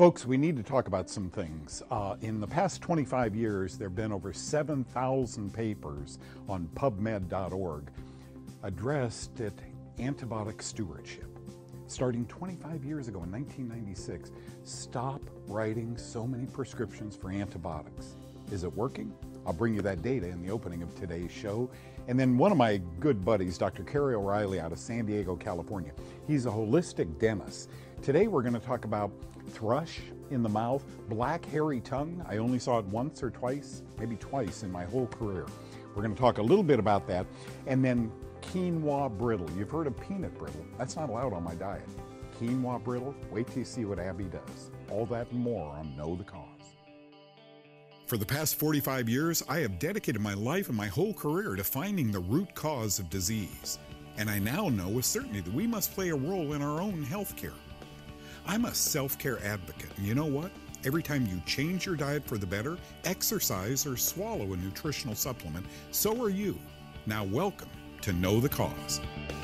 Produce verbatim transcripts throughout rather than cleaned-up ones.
Folks, we need to talk about some things. Uh, in the past twenty-five years, there have been over seven thousand papers on pub med dot org addressed at antibiotic stewardship. Starting twenty-five years ago in nineteen ninety-six, stop writing so many prescriptions for antibiotics. Is it working? I'll bring you that data in the opening of today's show. And then one of my good buddies, Doctor Kerry O'Reilly out of San Diego, California. He's a holistic dentist. Today we're going to talk about thrush in the mouth, black hairy tongue. I only saw it once or twice, maybe twice in my whole career. We're going to talk a little bit about that. And then quinoa brittle. You've heard of peanut brittle. That's not allowed on my diet. Quinoa brittle, wait till you see what Abby does. All that and more on Know the Cause. For the past forty-five years, I have dedicated my life and my whole career to finding the root cause of disease. And I now know with certainty that we must play a role in our own health care. I'm a self-care advocate, and you know what? Every time you change your diet for the better, exercise, or swallow a nutritional supplement, so are you. Now welcome to Know the Cause.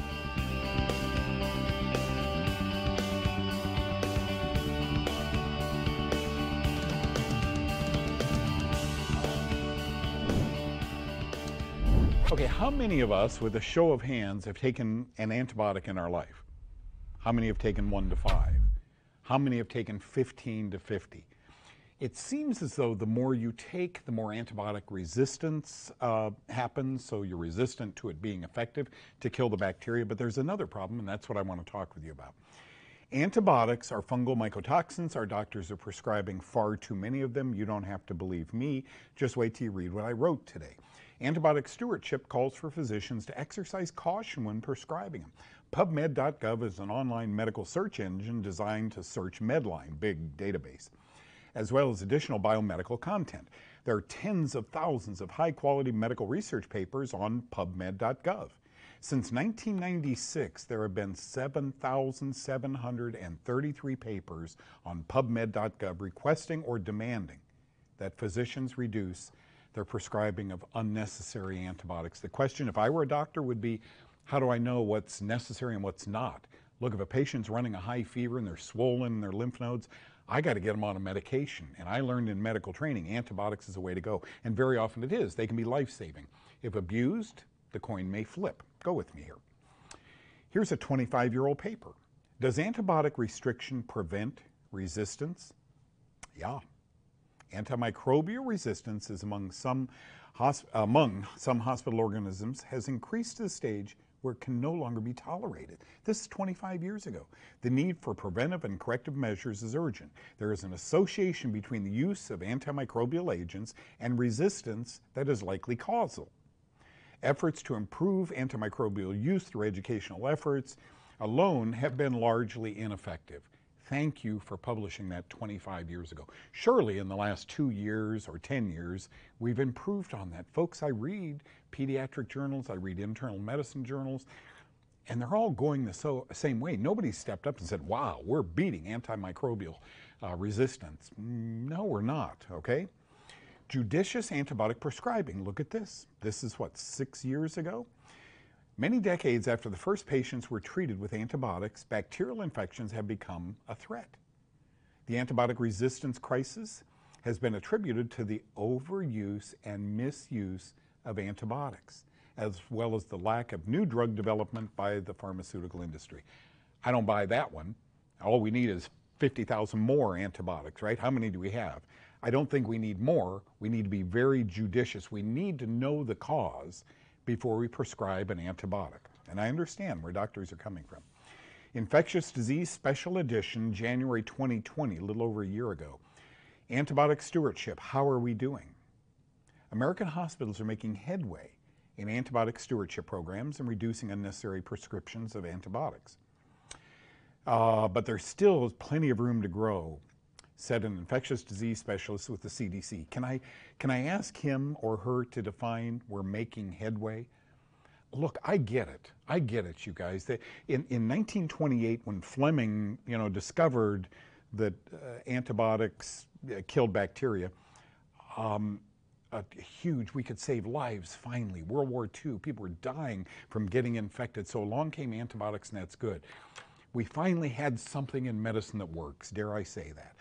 Okay, how many of us, with a show of hands, have taken an antibiotic in our life? How many have taken one to five? How many have taken fifteen to fifty? It seems as though the more you take, the more antibiotic resistance uh, happens, so you're resistant to it being effective to kill the bacteria. But there's another problem, and that's what I want to talk with you about. Antibiotics are fungal mycotoxins. Our doctors are prescribing far too many of them. You don't have to believe me. Just wait till you read what I wrote today. Antibiotic stewardship calls for physicians to exercise caution when prescribing them. pub med dot gov is an online medical search engine designed to search Medline, big database, as well as additional biomedical content. There are tens of thousands of high-quality medical research papers on pub med dot gov. Since nineteen ninety-six, there have been seven thousand seven hundred thirty-three papers on pub med dot gov requesting or demanding that physicians reduce their prescribing of unnecessary antibiotics. The question, if I were a doctor, would be, how do I know what's necessary and what's not? Look, if a patient's running a high fever and they're swollen in their lymph nodes, I got to get them on a medication. And I learned in medical training, antibiotics is a way to go. And very often it is. They can be life-saving. If abused, the coin may flip. Go with me here. Here's a twenty-five-year-old paper. Does antibiotic restriction prevent resistance? Yeah. Antimicrobial resistance is among some, among some hospital organisms has increased to the stage where it can no longer be tolerated. This is twenty-five years ago. The need for preventive and corrective measures is urgent. There is an association between the use of antimicrobial agents and resistance that is likely causal. Efforts to improve antimicrobial use through educational efforts alone have been largely ineffective. Thank you for publishing that twenty-five years ago. Surely in the last two years or ten years, we've improved on that. Folks, I read pediatric journals, I read internal medicine journals, and they're all going the so, same way. Nobody stepped up and said, wow, we're beating antimicrobial uh, resistance. No, we're not, okay? Judicious antibiotic prescribing, look at this. This is what, six years ago? Many decades after the first patients were treated with antibiotics, bacterial infections have become a threat. The antibiotic resistance crisis has been attributed to the overuse and misuse of antibiotics, as well as the lack of new drug development by the pharmaceutical industry. I don't buy that one. All we need is fifty thousand more antibiotics, right? How many do we have? I don't think we need more. We need to be very judicious. We need to know the cause before we prescribe an antibiotic. And I understand where doctors are coming from. Infectious Disease Special Edition, January twenty twenty, a little over a year ago. Antibiotic stewardship, how are we doing? American hospitals are making headway in antibiotic stewardship programs and reducing unnecessary prescriptions of antibiotics. Uh, but there's still plenty of room to grow, said an infectious disease specialist with the C D C. Can I, can I ask him or her to define we're making headway? Look, I get it. I get it, you guys. They, in, in nineteen twenty-eight, when Fleming, you know, discovered that uh, antibiotics uh, killed bacteria, um, a huge, we could save lives finally. World War Two, people were dying from getting infected, so along came antibiotics and that's good. We finally had something in medicine that works, dare I say that.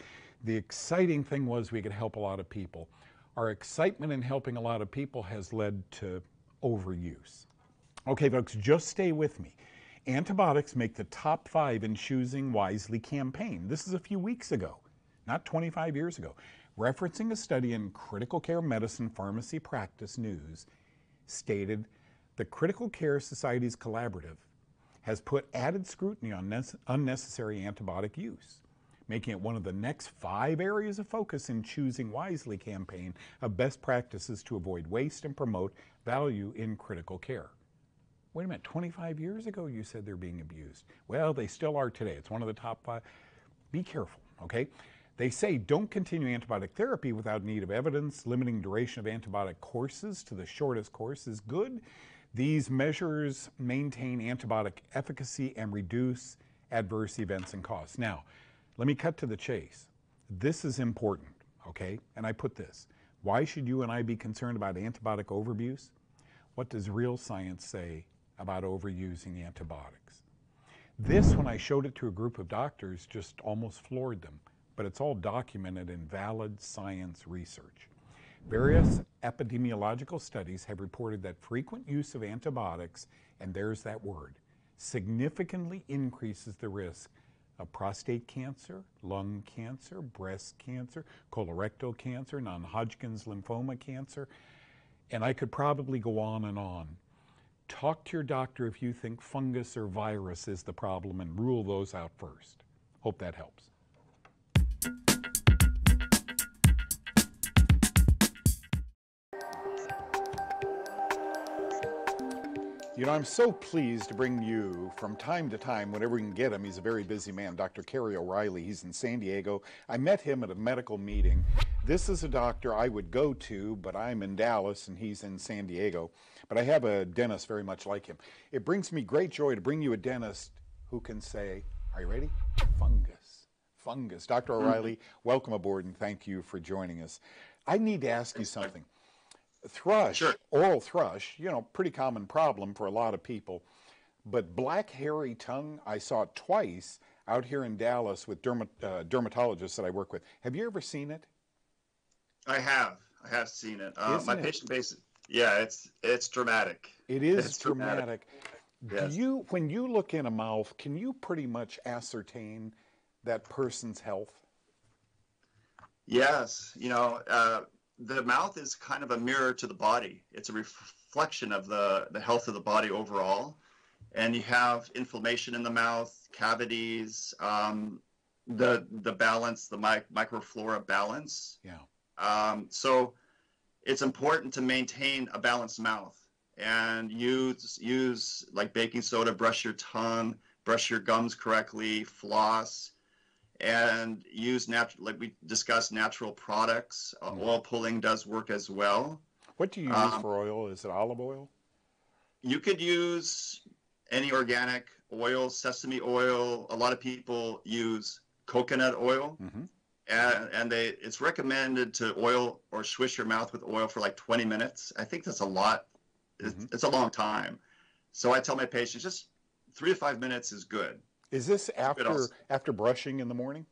The exciting thing was we could help a lot of people. Our excitement in helping a lot of people has led to overuse. Okay, folks, just stay with me. Antibiotics make the top five in Choosing Wisely campaign. This is a few weeks ago, not twenty-five years ago. Referencing a study in Critical Care Medicine Pharmacy Practice News, stated the Critical Care Society's Collaborative has put added scrutiny on unnecessary antibiotic use, making it one of the next five areas of focus in Choosing Wisely campaign of best practices to avoid waste and promote value in critical care. Wait a minute, twenty-five years ago you said they're being abused. Well, they still are today. It's one of the top five. Be careful, okay? They say don't continue antibiotic therapy without need of evidence. Limiting duration of antibiotic courses to the shortest course is good. These measures maintain antibiotic efficacy and reduce adverse events and costs. Now, let me cut to the chase. This is important, okay? And I put this. Why should you and I be concerned about antibiotic overuse? What does real science say about overusing antibiotics? This, when I showed it to a group of doctors, just almost floored them. But it's all documented in valid science research. Various epidemiological studies have reported that frequent use of antibiotics, and there's that word, significantly increases the risk of prostate cancer, lung cancer, breast cancer, colorectal cancer, non-Hodgkin's lymphoma cancer, and I could probably go on and on. Talk to your doctor if you think fungus or virus is the problem and rule those out first. Hope that helps. You know, I'm so pleased to bring you from time to time, whenever we can get him, he's a very busy man, Doctor Kerry O'Reilly. He's in San Diego. I met him at a medical meeting. This is a doctor I would go to, but I'm in Dallas and he's in San Diego. But I have a dentist very much like him. It brings me great joy to bring you a dentist who can say, are you ready? Fungus. Fungus. Doctor O'Reilly, welcome aboard and thank you for joining us. I need to ask you something. Thrush, Sure. oral thrush, you know, pretty common problem for a lot of people. But black hairy tongue, I saw it twice out here in Dallas with dermat, uh, dermatologists that I work with. Have you ever seen it? I have. I have seen it. Uh, my it? patient base, yeah, it's it's dramatic. It is It's dramatic. Yes. Do you, when you look in a mouth, can you pretty much ascertain that person's health? Yes. You know, uh, the mouth is kind of a mirror to the body. It's a reflection of the, the health of the body overall. And you have inflammation in the mouth, cavities, um, the the balance, the mi microflora balance. Yeah. Um, so it's important to maintain a balanced mouth and use, use like baking soda, brush your tongue, brush your gums correctly, floss, and use natural, like we discussed, natural products. Uh, Mm. Oil pulling does work as well. What do you use Um, for oil? Is it olive oil? You could use any organic oil, sesame oil. A lot of people use coconut oil. Mm-hmm. And, and they, it's recommended to oil or swish your mouth with oil for like twenty minutes. I think that's a lot. It's, Mhm. it's a long time. So I tell my patients just three to five minutes is good. Is this after also. after brushing in the morning?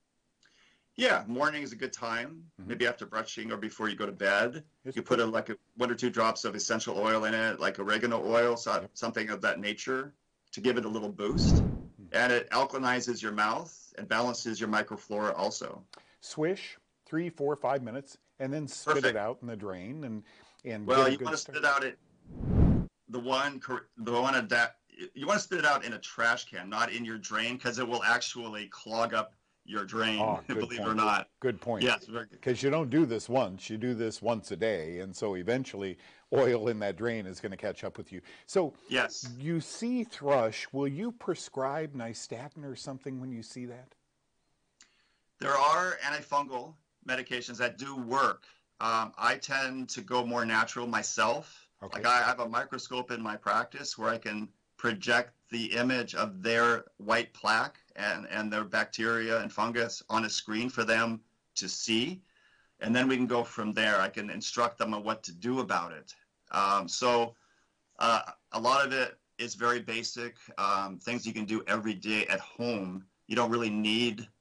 Yeah, morning is a good time. Mhm. Maybe after brushing or before you go to bed. It's You put a, like a, one or two drops of essential oil in it, like oregano oil, so Yep. something of that nature, to give it a little boost. And it alkalinizes your mouth and balances your microflora also. Swish, three, four, five minutes, and then spit Perfect. it out in the drain and and Well, get a you good want to start. spit it out at the one, cor- the one at that. You want to spit it out in a trash can, not in your drain, because it will actually clog up your drain. Oh, good believe it or point. not. Good point. Yes, very good. Because you don't do this once, you do this once a day, and so eventually oil in that drain is going to catch up with you. So Yes. you see thrush, will you prescribe nystatin or something when you see that? There are antifungal medications that do work. Um, I tend to go more natural myself. Okay. Like I have a microscope in my practice where I can project the image of their white plaque and, and their bacteria and fungus on a screen for them to see. And then we can go from there. I can instruct them on what to do about it. Um, so uh, a lot of it is very basic, um, things you can do every day at home. You don't really need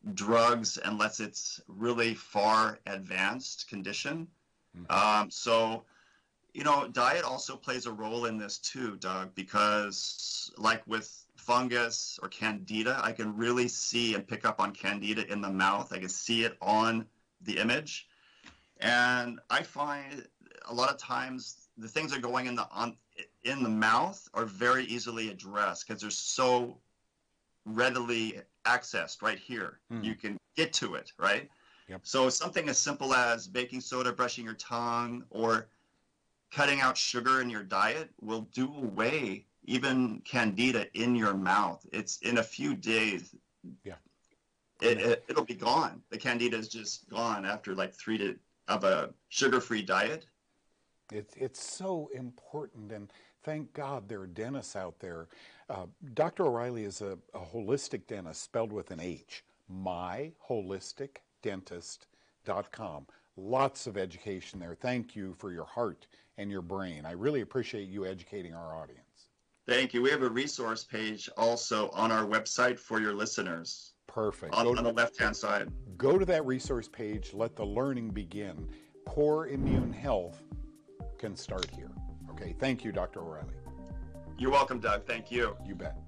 drugs unless it's really far advanced condition. Um, so, you know, diet also plays a role in this too, Doug, because like with fungus or candida, I can really see and pick up on candida in the mouth. I can see it on the image. And I find a lot of times the things that are going in the on in the mouth are very easily addressed because they're so readily accessed right here. Mm. You can get to it, right? Yep. So something as simple as baking soda, brushing your tongue, or cutting out sugar in your diet will do away even candida in your mouth. It's in a few days. Yeah. It, it, it'll be gone. The candida is just gone after like three to of a sugar-free diet. It's it's so important, and thank God there are dentists out there. Uh, Doctor O'Reilly is a, a holistic dentist, spelled with an H. my holistic dentist dot com. Lots of education there. Thank you for your heart and your brain. I really appreciate you educating our audience. Thank you. We have a resource page also on our website for your listeners. Perfect. On, to, on the left-hand side. Go to that resource page. Let the learning begin. Core immune health can start here. Okay. Thank you, Doctor O'Reilly. You're welcome, Doug. Thank you. You bet.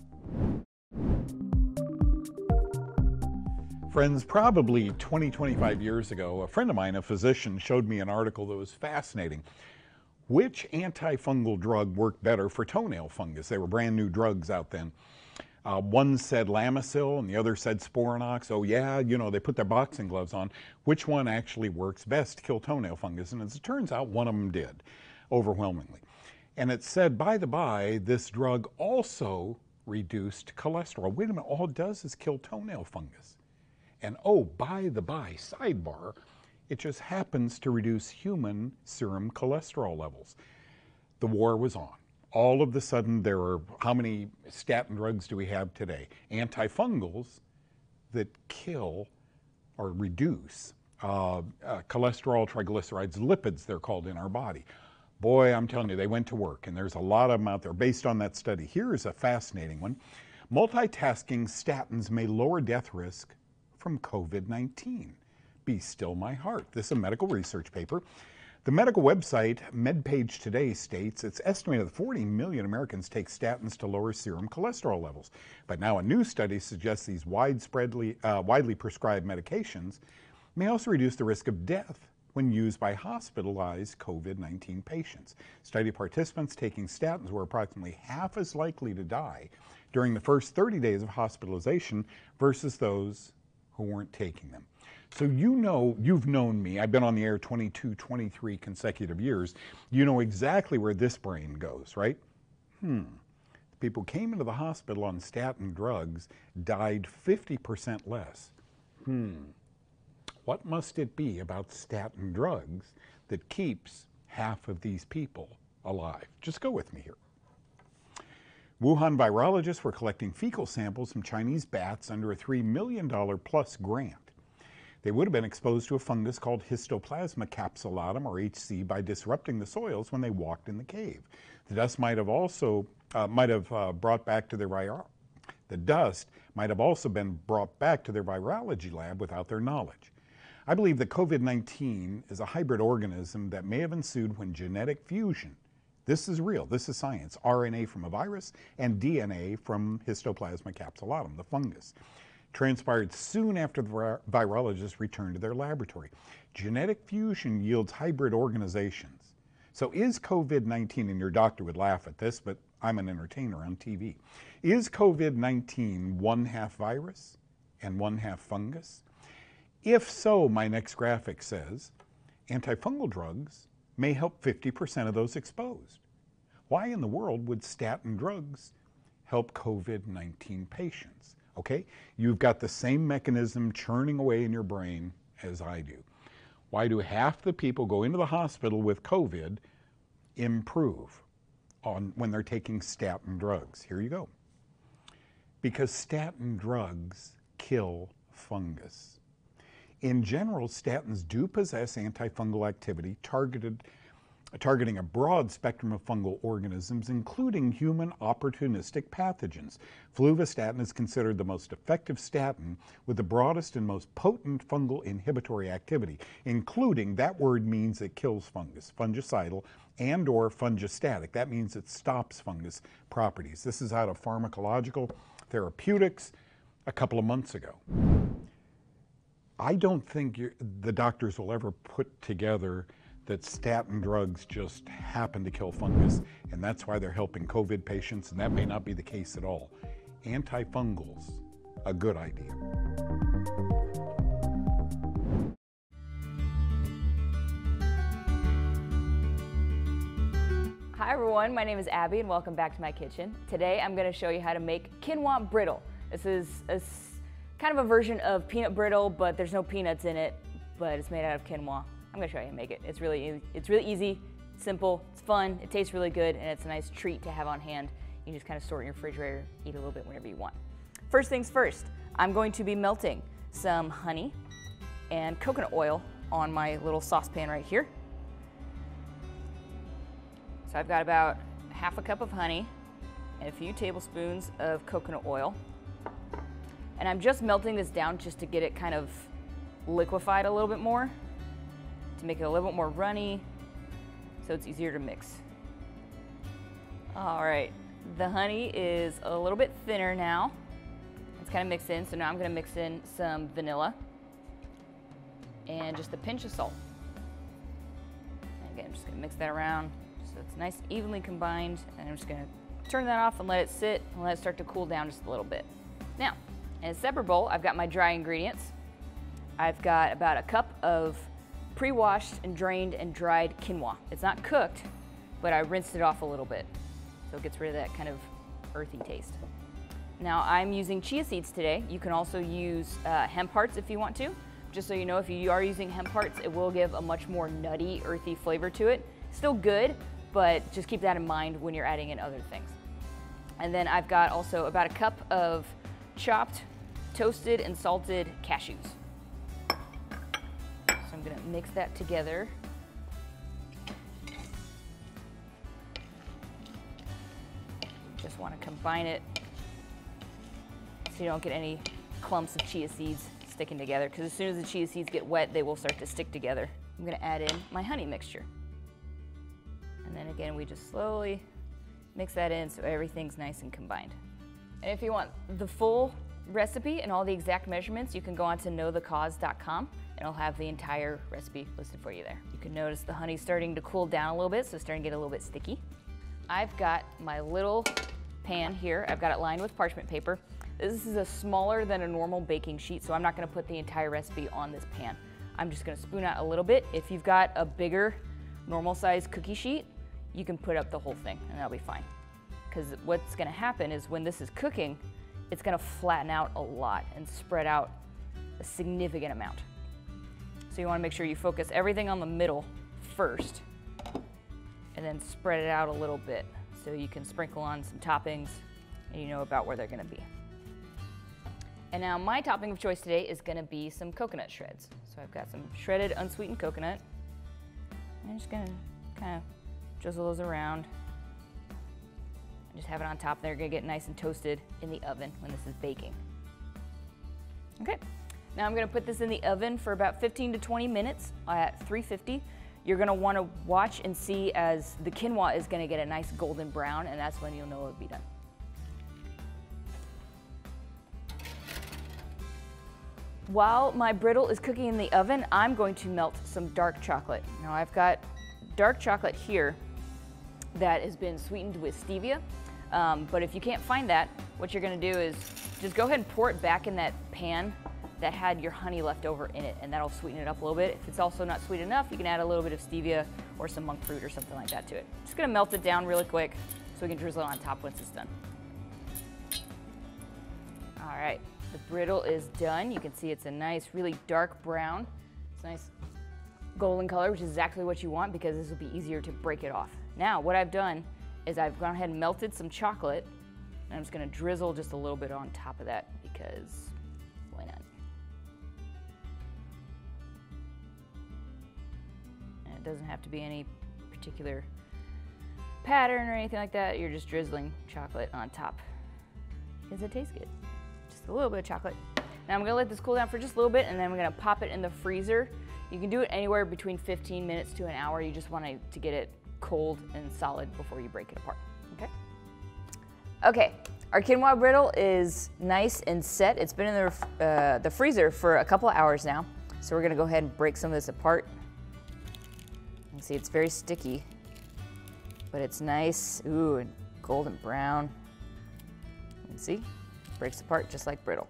Friends, probably twenty, twenty-five years ago, a friend of mine, a physician, showed me an article that was fascinating. Which antifungal drug worked better for toenail fungus? They were brand new drugs out then. Uh, one said Lamisil and the other said Sporanox. Oh yeah, you know, they put their boxing gloves on. Which one actually works best to kill toenail fungus? And as it turns out, one of them did, overwhelmingly. And it said, by the by, this drug also reduced cholesterol. Wait a minute, all it does is kill toenail fungus. And oh, by the by, sidebar, it just happens to reduce human serum cholesterol levels. The war was on. All of a sudden, there are, how many statin drugs do we have today? Antifungals that kill or reduce uh, uh, cholesterol, triglycerides, lipids, they're called in our body. Boy, I'm telling you, they went to work, and there's a lot of them out there based on that study. Here is a fascinating one. Multitasking statins may lower death risk from COVID nineteen. Be still my heart. This is a medical research paper. The medical website MedPage Today states it's estimated that forty million Americans take statins to lower serum cholesterol levels. But now a new study suggests these widespreadly, uh, widely prescribed medications may also reduce the risk of death when used by hospitalized COVID nineteen patients. Study participants taking statins were approximately half as likely to die during the first thirty days of hospitalization versus those who weren't taking them. So you know, you've known me. I've been on the air twenty-two, twenty-three consecutive years. You know exactly where this brain goes, right? Hmm. People came into the hospital on statin drugs, died fifty percent less. Hmm. What must it be about statin drugs that keeps half of these people alive? Just go with me here. Wuhan virologists were collecting fecal samples from Chinese bats under a three million dollars plus grant. They would have been exposed to a fungus called Histoplasma capsulatum, or H C, by disrupting the soils when they walked in the cave. The dust might have also uh, might have uh, brought back to their vir- the dust might have also been brought back to their virology lab without their knowledge. I believe that COVID nineteen is a hybrid organism that may have ensued when genetic fusion, this is real, this is science, R N A from a virus and D N A from Histoplasma capsulatum, the fungus, transpired soon after the virologists returned to their laboratory. Genetic fusion yields hybrid organizations. So is COVID nineteen, and your doctor would laugh at this, but I'm an entertainer on T V. Is COVID nineteen one half virus and one half fungus? If so, my next graphic says, antifungal drugs may help fifty percent of those exposed. Why in the world would statin drugs help COVID nineteen patients? Okay, you've got the same mechanism churning away in your brain as I do. Why do half the people go into the hospital with COVID improve on when they're taking statin drugs? Here you go. Because statin drugs kill fungus. In general, statins do possess antifungal activity targeted targeting a broad spectrum of fungal organisms, including human opportunistic pathogens. Fluvastatin is considered the most effective statin with the broadest and most potent fungal inhibitory activity, including, that word means it kills fungus, fungicidal and or fungistatic. That means it stops fungus properties. This is out of Pharmacological Therapeutics a couple of months ago. I don't think you're, the doctors will ever put together that statin drugs just happen to kill fungus, and that's why they're helping COVID patients, and that may not be the case at all. Antifungals, a good idea. Hi everyone, my name is Abby and welcome back to my kitchen. Today I'm going to show you how to make quinoa brittle. This is a, kind of a version of peanut brittle, but there's no peanuts in it, but it's made out of quinoa. I'm going to show you how to make it. It's really, it's really easy, simple, it's fun, it tastes really good, and it's a nice treat to have on hand. You can just kind of store it in your refrigerator, eat a little bit whenever you want. First things first, I'm going to be melting some honey and coconut oil on my little saucepan right here. So I've got about half a cup of honey and a few tablespoons of coconut oil. And I'm just melting this down just to get it kind of liquefied a little bit more, to make it a little bit more runny, so it's easier to mix. All right, the honey is a little bit thinner now. It's kind of mixed in, so now I'm gonna mix in some vanilla and just a pinch of salt. And again, I'm just gonna mix that around so it's nice evenly combined, and I'm just gonna turn that off and let it sit and let it start to cool down just a little bit. Now, in a separate bowl, I've got my dry ingredients. I've got about a cup of pre-washed and drained and dried quinoa. It's not cooked, but I rinsed it off a little bit, so it gets rid of that kind of earthy taste. Now I'm using chia seeds today. You can also use uh, hemp hearts if you want to. Just so you know, if you are using hemp hearts, it will give a much more nutty, earthy flavor to it. Still good, but just keep that in mind when you're adding in other things. And then I've got also about a cup of chopped, toasted, and salted cashews. I'm going to mix that together. Just want to combine it so you don't get any clumps of chia seeds sticking together, because as soon as the chia seeds get wet, they will start to stick together. I'm going to add in my honey mixture. And then again, we just slowly mix that in so everything's nice and combined. And if you want the full recipe and all the exact measurements, you can go on to know the cause dot com. And I'll have the entire recipe listed for you there. You can notice the honey's starting to cool down a little bit, so it's starting to get a little bit sticky. I've got my little pan here. I've got it lined with parchment paper. This is a smaller than a normal baking sheet, so I'm not gonna put the entire recipe on this pan. I'm just gonna spoon out a little bit. If you've got a bigger, normal size cookie sheet, you can put up the whole thing and that'll be fine. Because what's gonna happen is when this is cooking, it's gonna flatten out a lot and spread out a significant amount. So you want to make sure you focus everything on the middle first and then spread it out a little bit so you can sprinkle on some toppings and you know about where they're going to be. And now my topping of choice today is going to be some coconut shreds. So I've got some shredded unsweetened coconut. I'm just going to kind of drizzle those around and just have it on top. They're going to get nice and toasted in the oven when this is baking. Okay. Now I'm going to put this in the oven for about fifteen to twenty minutes at three fifty. You're going to want to watch and see as the quinoa is going to get a nice golden brown, and that's when you'll know it'll be done. While my brittle is cooking in the oven, I'm going to melt some dark chocolate. Now I've got dark chocolate here that has been sweetened with stevia, um, but if you can't find that, what you're going to do is just go ahead and pour it back in that pan that had your honey left over in it, and that'll sweeten it up a little bit. If it's also not sweet enough, you can add a little bit of stevia or some monk fruit or something like that to it. Just gonna melt it down really quick so we can drizzle it on top once it's done. All right, the brittle is done. You can see it's a nice, really dark brown. It's a nice golden color, which is exactly what you want because this will be easier to break it off. Now, what I've done is I've gone ahead and melted some chocolate, and I'm just gonna drizzle just a little bit on top of that because why not? It doesn't have to be any particular pattern or anything like that. You're just drizzling chocolate on top because it tastes good. Just a little bit of chocolate. Now I'm gonna let this cool down for just a little bit, and then I'm gonna pop it in the freezer. You can do it anywhere between fifteen minutes to an hour. You just want to get it cold and solid before you break it apart, okay? Okay, our quinoa brittle is nice and set. It's been in the, uh, the freezer for a couple of hours now. So we're gonna go ahead and break some of this apart. You can see it's very sticky, but it's nice, ooh, and golden brown. You can see, it breaks apart just like brittle.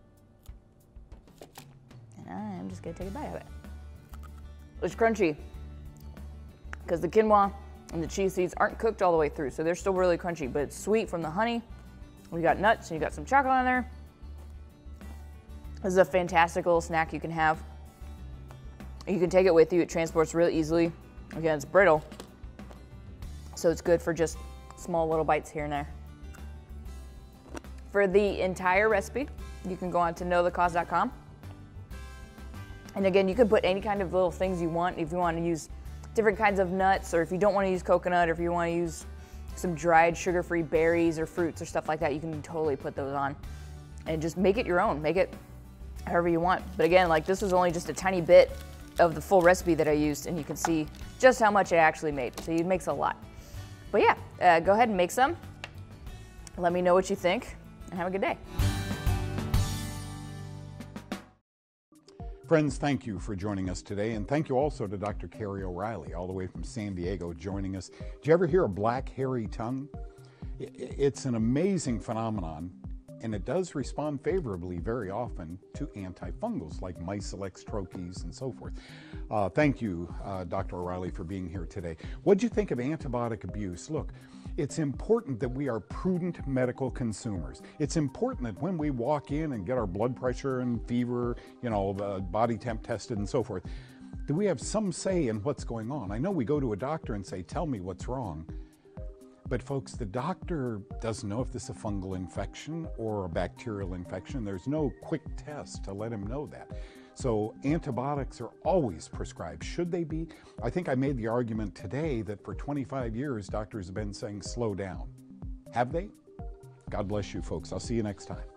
And I'm just gonna take a bite of it. It's crunchy, because the quinoa and the chia seeds aren't cooked all the way through, so they're still really crunchy, but it's sweet from the honey. We got nuts, and you got some chocolate on there. This is a fantastic little snack you can have. You can take it with you, it transports really easily. Again, it's brittle, so it's good for just small little bites here and there. For the entire recipe, you can go on to know the cause dot com. And again, you can put any kind of little things you want. If you want to use different kinds of nuts, or if you don't want to use coconut, or if you want to use some dried sugar-free berries or fruits or stuff like that, you can totally put those on and just make it your own. Make it however you want. But again, like this was only just a tiny bit of the full recipe that I used, and you can see just how much it actually made. So it makes a lot. But yeah, uh, go ahead and make some. Let me know what you think, and have a good day. Friends, thank you for joining us today, and thank you also to Doctor Carrie O'Reilly, all the way from San Diego, joining us. Did you ever hear a black hairy tongue? It's an amazing phenomenon, and it does respond favorably very often to antifungals like Miselex, Troches, and so forth. Uh, thank you, uh, Doctor O'Reilly, for being here today. What do you think of antibiotic abuse? Look, it's important that we are prudent medical consumers. It's important that when we walk in and get our blood pressure and fever, you know, the body temp tested and so forth, that we have some say in what's going on. I know we go to a doctor and say, tell me what's wrong. But folks, the doctor doesn't know if this is a fungal infection or a bacterial infection. There's no quick test to let him know that. So antibiotics are always prescribed. Should they be? I think I made the argument today that for twenty-five years, doctors have been saying slow down. Have they? God bless you, folks. I'll see you next time.